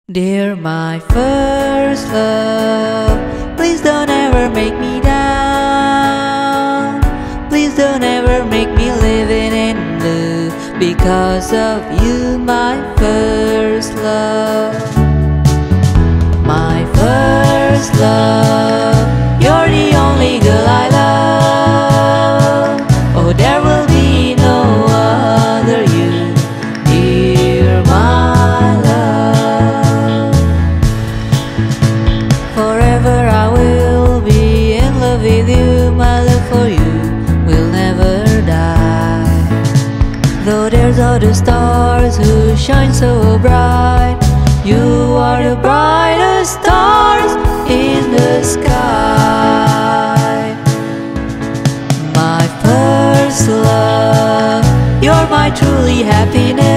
Dear my first love, please don't ever make me down. Please don't ever make me living in blue because of you, my first love. My first love, you're the only girl I love. Oh, there will be no other you, dear my love. Forever I will be in love with you. My love for you will never die. Though there's other stars who shine so bright, you are the brightest stars in the sky. My first love, you're my truly happiness.